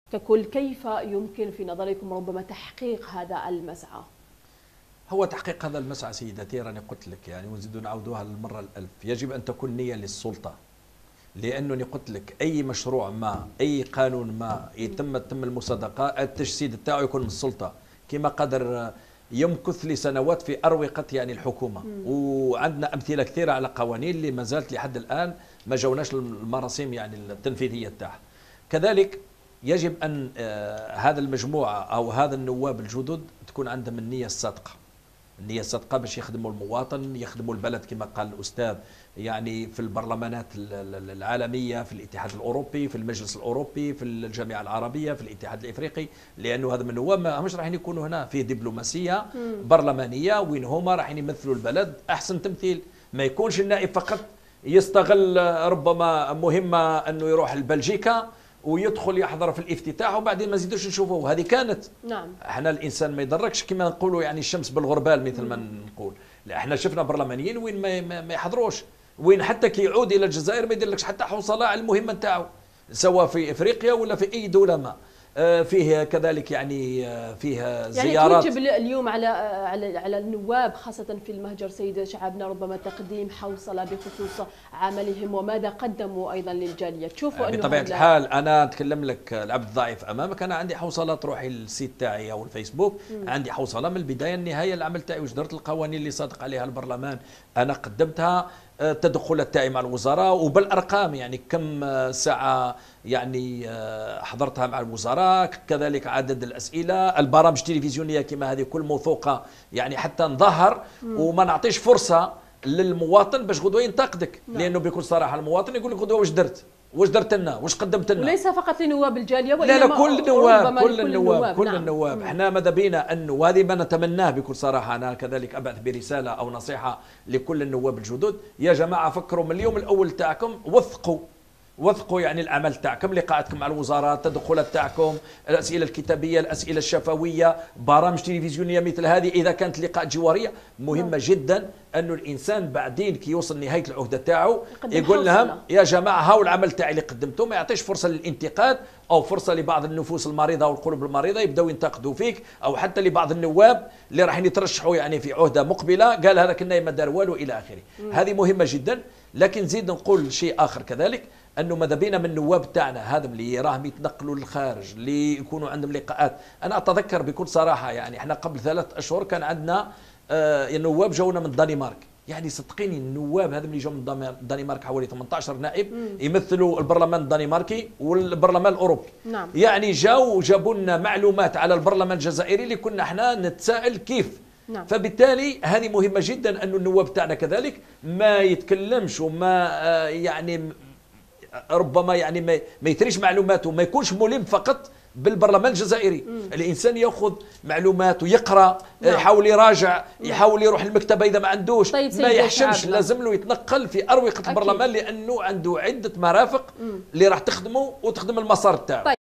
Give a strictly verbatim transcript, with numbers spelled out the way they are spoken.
ككل، كيف يمكن في نظركم ربما تحقيق هذا المسعى؟ هو تحقيق هذا المسعى سيدتي راني قلت لك يعني ونزيد نعاودوها للمرة الألف، يجب أن تكون نية للسلطة، لأنني قلت لك أي مشروع ما أي قانون ما يتم تم المصادقة التجسيد تاعو يكون من السلطة، كما قدر يمكث لسنوات في أروقة يعني الحكومة. مم. وعندنا أمثلة كثيرة على قوانين اللي ما زالت لحد الآن ما جاوناش المراسيم يعني التنفيذية تاعها. كذلك يجب أن آه هذا المجموعة أو هذا النواب الجدد تكون عندهم النية الصادقة، النية الصادقة باش يخدموا المواطن، يخدموا البلد كما قال الأستاذ، يعني في البرلمانات العالمية، في الاتحاد الأوروبي، في المجلس الأوروبي، في الجامعة العربية، في الاتحاد الإفريقي، لأنه هذا من النواب ما همش راح يكونوا هنا في دبلوماسية برلمانية وين هما راح يمثلوا البلد أحسن تمثيل. ما يكونش النائب فقط يستغل ربما مهمة أنه يروح لبلجيكا ويدخل يحضر في الافتتاح وبعدين ما نزيدوش نشوفوه. هذه كانت. نعم. احنا الانسان ما يدركش كما نقولوا يعني الشمس بالغربال مثل ما نقول. لا احنا شفنا برلمانيين وين ما, ما يحضروش، وين حتى كي يعود الى الجزائر ما يديرلكش حتى حوصله على المهمه نتاعو، سواء في افريقيا ولا في اي دوله ما. فيه كذلك يعني فيه زيارات. يعني توجب اليوم على على على النواب خاصة في المهجر سيد شعبنا ربما تقديم حوصلة بخصوص عملهم وماذا قدموا أيضا للجالية. تشوفوا أنه بطبيعة الحال أنا أتكلم لك العبد الضعيف أمامك، أنا عندي حوصلة تروحي للسيت تاعي أو الفيسبوك. م. عندي حوصلة من البداية للنهاية العمل تاعي، واش درت القوانين اللي صادق عليها البرلمان أنا قدمتها، التدخلات تاعي مع الوزراء وبالارقام، يعني كم ساعه يعني حضرتها مع الوزراء، كذلك عدد الاسئله، البرامج التلفزيونيه كما هذه كل موثوقه، يعني حتى نظهر وما نعطيش فرصه للمواطن باش غدوه ينتقدك. نعم. لانه بكل صراحه المواطن يقول لك غدوه واش درت؟ واش درت لنا؟ واش قدمت لنا؟ وليس فقط لنواب الجاليه وانما لا لا كل النواب كل النواب كل نعم. النواب. احنا ماذا بينا انه وهذه ما نتمناه بكل صراحه. انا كذلك ابعث برساله او نصيحه لكل النواب الجدد، يا جماعه فكروا من اليوم الاول تاعكم، وثقوا وثقوا يعني العمل تاعكم، لقاءاتكم مع الوزارات، التدخلات تاعكم، الاسئله الكتابيه، الاسئله الشفويه، برامج تلفزيونيه مثل هذه، اذا كانت لقاء جواريه مهمه نعم. جدا انه الانسان بعدين كي يوصل نهايه العهده تاعو يقول لهم يا جماعه هاو العمل تاعي اللي قدمته، ما يعطيش فرصه للانتقاد او فرصه لبعض النفوس المريضه والقلوب المريضه يبداو ينتقدوا فيك، او حتى لبعض النواب اللي راح يترشحوا يعني في عهده مقبله قال هذاك النايب ما دار والو الى اخره. هذه مهمه جدا. لكن زيد نقول شيء اخر كذلك، انه ماذا بينا من النواب تاعنا هذا اللي راهم يتنقلوا للخارج، اللي يكونوا عندهم لقاءات. انا اتذكر بكل صراحه يعني احنا قبل ثلاث اشهر كان عندنا آه نواب جونا من الدنمارك، يعني صدقيني النواب هذا اللي جو من الدنمارك حوالي ثمانية عشر نائب مم. يمثلوا البرلمان الدنماركي والبرلمان الاوروبي. نعم. يعني جاوا وجابوا لنا معلومات على البرلمان الجزائري اللي كنا احنا نتساءل كيف. نعم. فبالتالي هذه مهمه جدا انه النواب تاعنا كذلك ما يتكلمش وما آه يعني ربما يعني ما, ما يثريش معلوماته، ما يكونش ملم فقط بالبرلمان الجزائري. مم. الانسان ياخذ معلومات ويقرا. نعم. يحاول يراجع، يحاول يروح المكتبه اذا ما عندوش. طيب ما يحشمش، لازم له يتنقل في اروقه البرلمان لانه عنده عده مرافق مم. اللي راح تخدمه وتخدم المسار تاعو. طيب.